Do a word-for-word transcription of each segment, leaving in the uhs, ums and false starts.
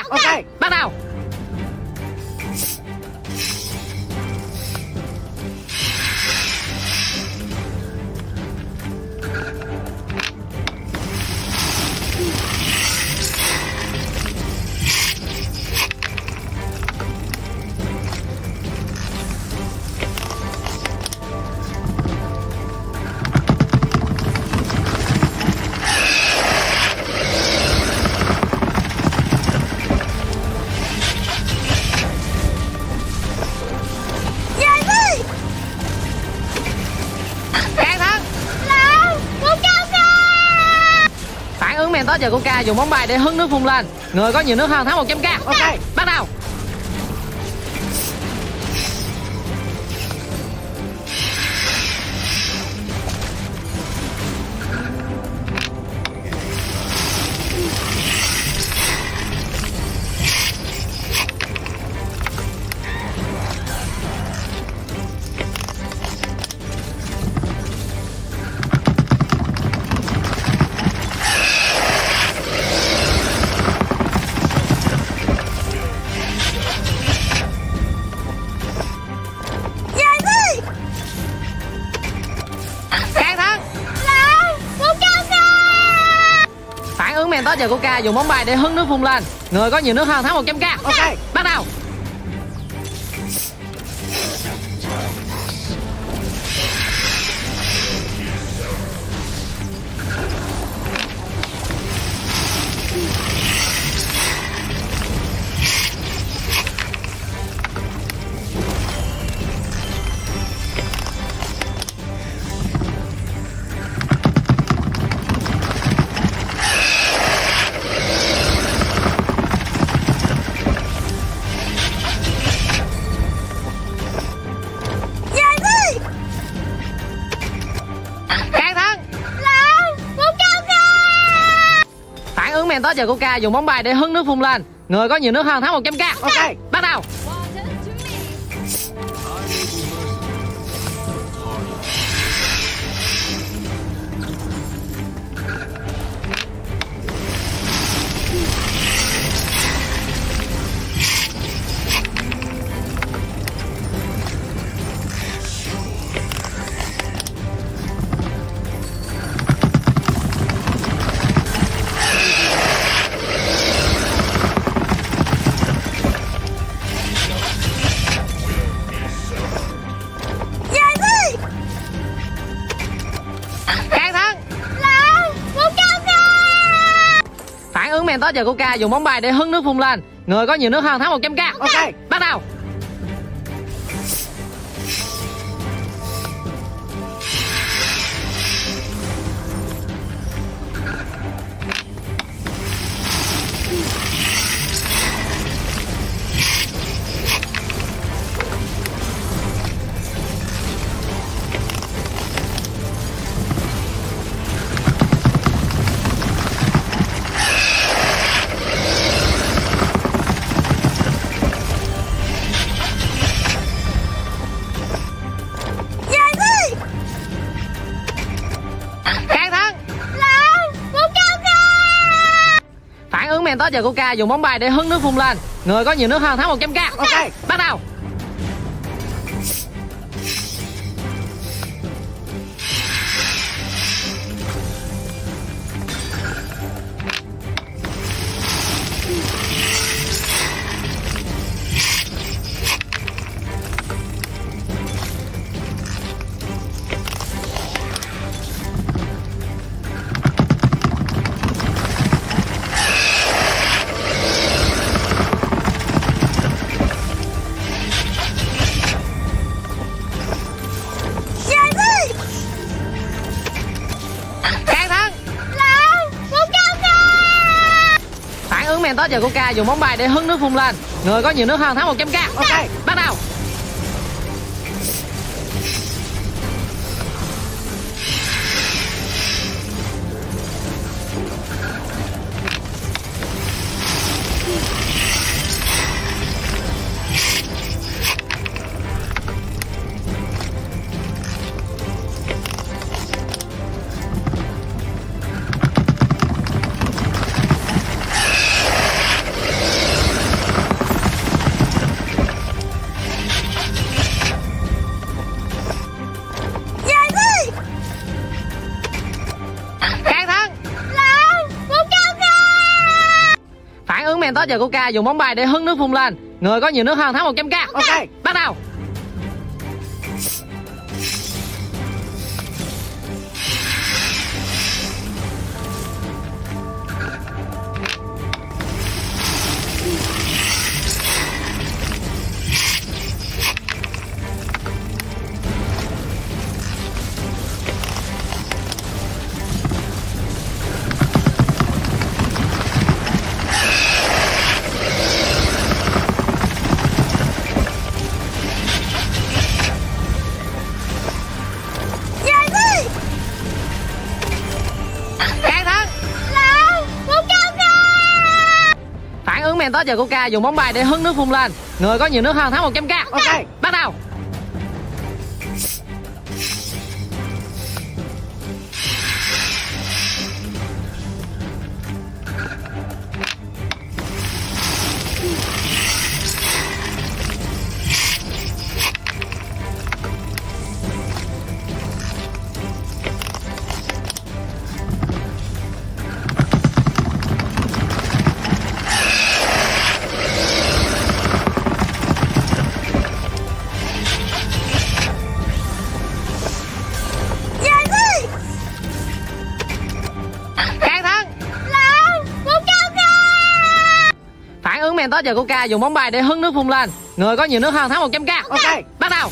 Ok, bắt đầu. Mentos và Coca dùng bóng bay để hứng nước phun lên. Người có nhiều nước hơn thắng một trăm k. Ok, bắt đầu. Mentos và Coca dùng bóng bay để hứng nước phun lên. Người có nhiều nước hơn thắng một trăm k. Ok, bắt đầu. Mentos và Coca dùng bóng bay để hứng nước phun lên. Người có nhiều nước hơn thắng một trăm k. Ok, bắt đầu. Mentos và Coca dùng bóng bay để hứng nước phun lên. Người có nhiều nước hơn thắng một trăm k. Ok, bắt đầu. Mentos và Coca dùng bóng bay để hứng nước phun lên. Người có nhiều nước hơn thắng một trăm k. Ok, bắt đầu. Mentos và Coca dùng bóng bay để hứng nước phun lên. Người có nhiều nước hơn thắng một trăm k. Ok, bắt đầu. Mentos và Coca dùng bóng bay để hứng nước phun lên. Người có nhiều nước hơn thắng một trăm k. Ok. Bắt đầu. Mentos và Coca dùng bóng bay để hứng nước phun lên. Người có nhiều nước hơn thắng một trăm k. Ok. Bắt đầu. Mentos và Coca dùng bóng bay để hứng nước phun lên. Người có nhiều nước hơn thắng một trăm k. Ok. Bắt đầu.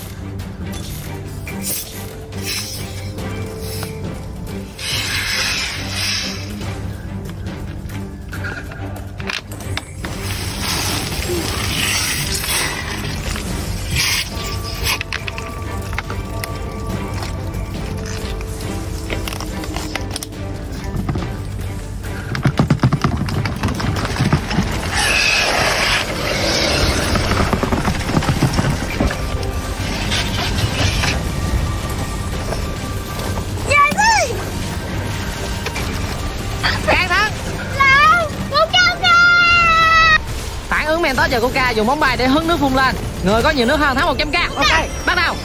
Mentos và Coca dùng bóng bay để hứng nước phun lên. Người có nhiều nước hơn thắng một trăm k. Ok. Bắt đầu.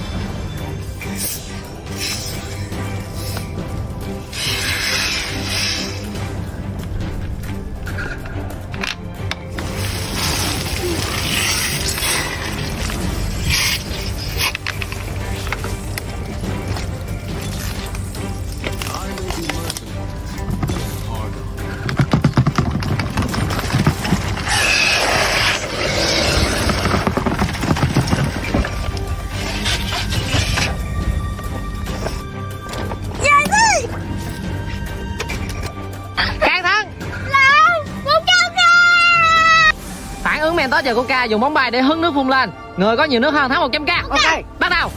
Mentos và Coca dùng bóng bay để hứng nước phun lên. Người có nhiều nước hơn thắng một trăm k. Ok. Bắt đầu.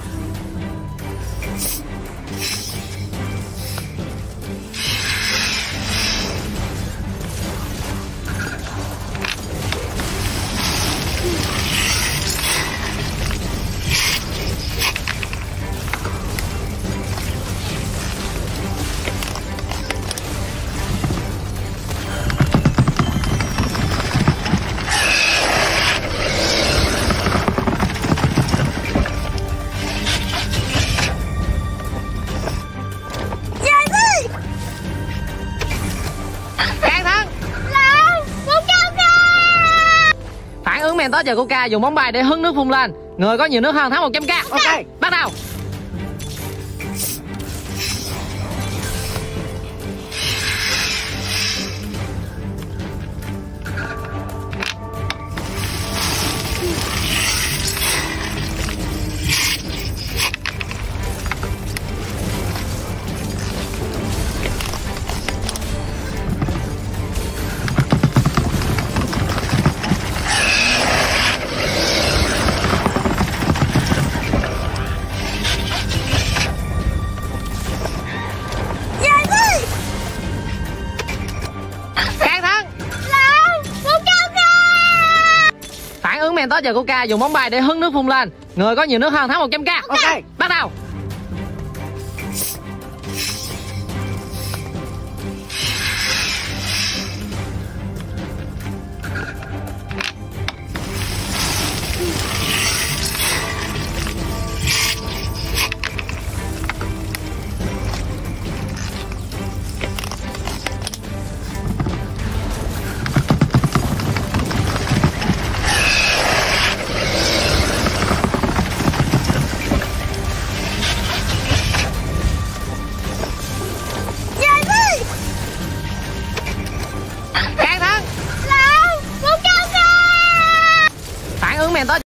Mentos và Coca dùng bóng bay để hứng nước phun lên. Người có nhiều nước hơn thắng một trăm k. Ok. Bắt đầu. Mentos và Coca dùng bóng bay để hứng nước phun lên. Người có nhiều nước hơn thắng một trăm k. Ok. Bắt đầu. Mentos.